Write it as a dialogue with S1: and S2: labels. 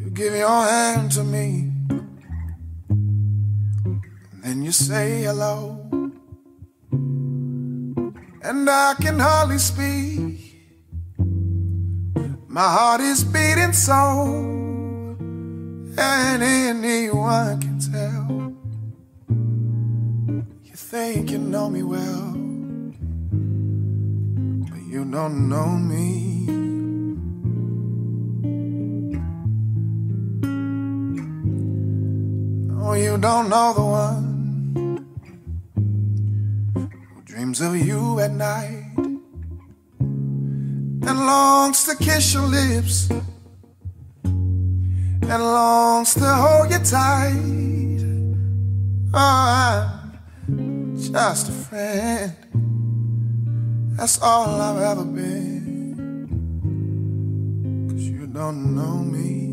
S1: give your hand to me, and then you say hello, and I can hardly speak. My heart is beating so, and anyone can tell. You think you know me well, but you don't know me. Oh, you don't know the one who dreams of you at night and longs to kiss your lips and longs to hold you tight. Oh, I'm just a friend, that's all I've ever been, 'cause you don't know me.